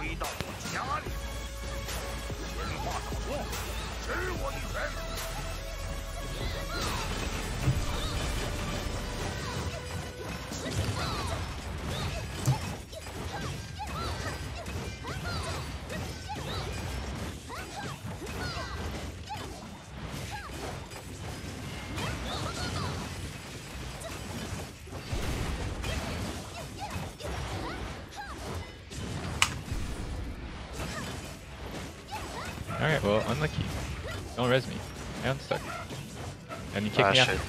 到我家里。闲话少说，吃我一拳！ Alright, well, unlucky. Don't res me. I unstuck. And you kick me out.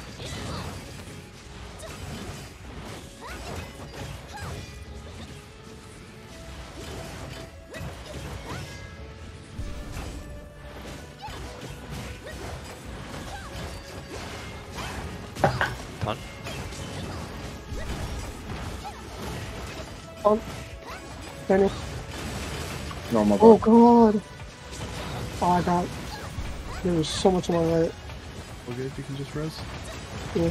Ton. On. Finish. No, my Oh god. god. Oh, I got. There was so much on my right. Okay, if you can just res. Yeah.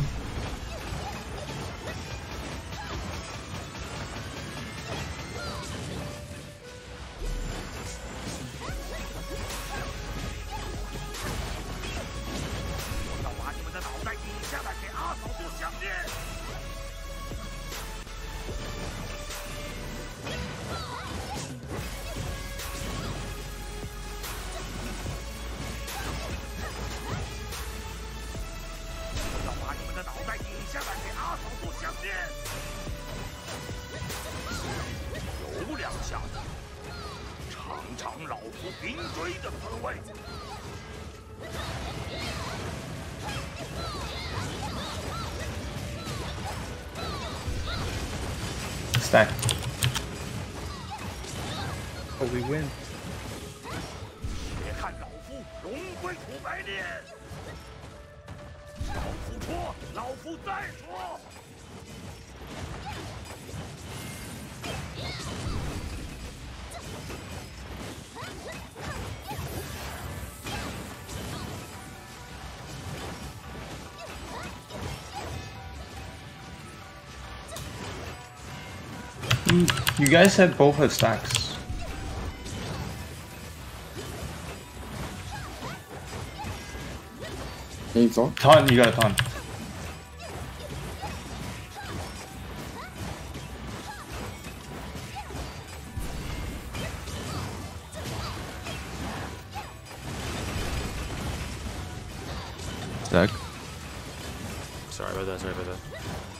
Stack. Oh, we win. 别看老夫龙归吐白脸，老夫戳，老夫再戳。 You guys had both have stacks. Needs on. Ton, you got a ton. Stack. Sorry about that, sorry about that.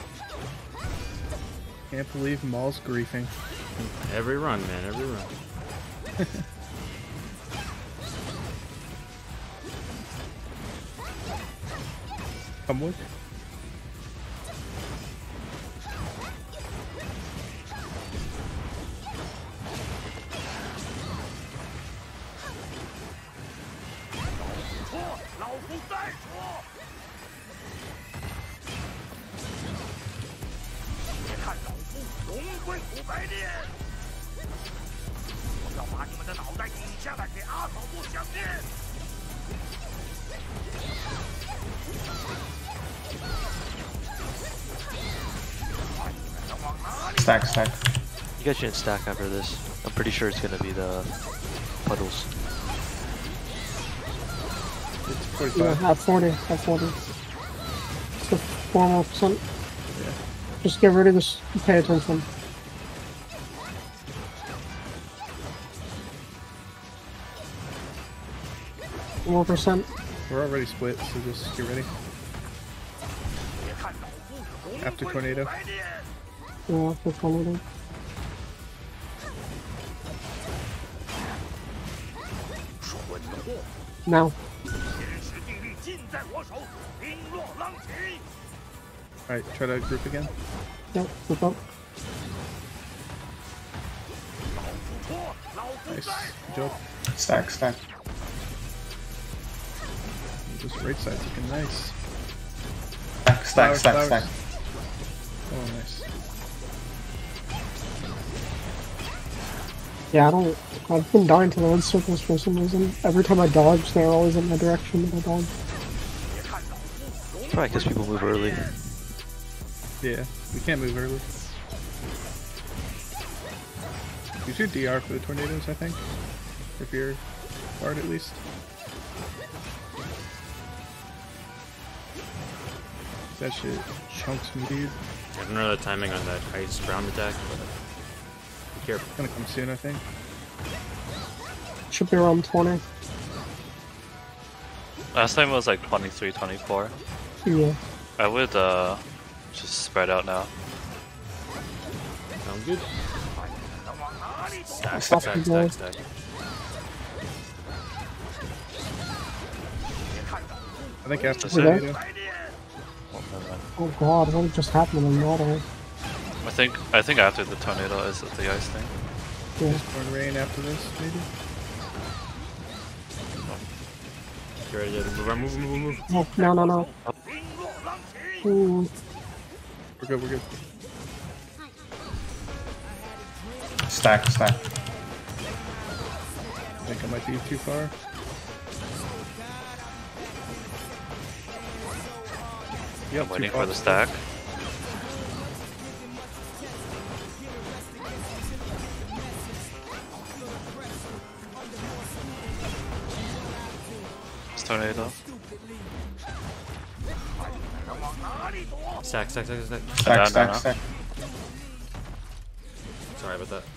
Can't believe Maul's griefing. Every run, man, every run. Come with. Stack, stack. You guys shouldn't stack after this. I'm pretty sure it's gonna be the puddles. It's Yeah, 45. at 40. At 40. It's the 4 more percent. Yeah. Just get rid of this. Pay attention. More percent. We're already split, so just get ready. After tornado. Yeah, for tornado. Now. Alright, try to group again. Yep, flip up. Nice. Good job. Stack, stack. This right side's looking nice. Stack, stack, Flowers, stack, flowers. stack. Oh, nice. Yeah, I've been dying to the red circles for some reason. Every time I dodge, they're always in my direction that I dodge. Probably because people move early. Yeah, we can't move early. You should DR for the tornadoes, I think. If you're guard at least. That shit chunks me, dude. I don't know the timing on that ice ground attack, but be careful. It's gonna come soon, I think. Should be around 20. Last time it was like 23, 24. Yeah. I would just spread out now. Sound good? Stack, Stop stack, the stack, ball. stack. I think after Is it? tornado. Oh, never mind. Oh god, what just happened in water? I think after the tornado is the ice thing. Yeah. Born rain after this, maybe. Get ready to move. Oh, no. Ooh. We're good, we're good. Stack. I think I might be too far. Yep, I'm waiting too far. for the stack. It's tornado. Stack. Stack. No. Sorry about that.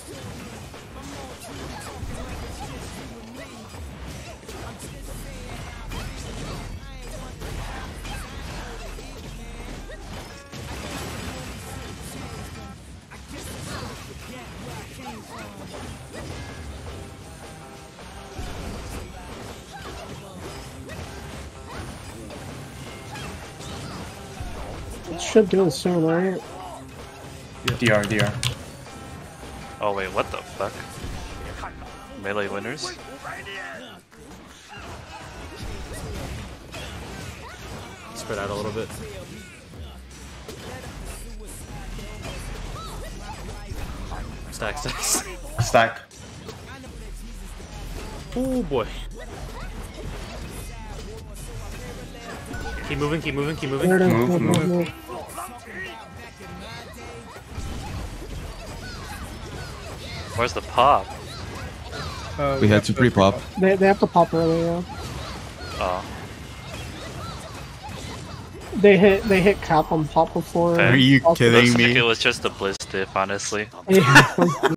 It should do it soon, right? DR. Oh wait, what the fuck? Melee winners? Spread out a little bit. Stack. Stack. Oh boy. Keep moving. There it is. Move. Where's the pop? We had to pre-pop. They have to pop early, yeah. Oh, They hit cap on pop before. Fair. Are you looks kidding like me? it was just a blitz diff, honestly. Yeah.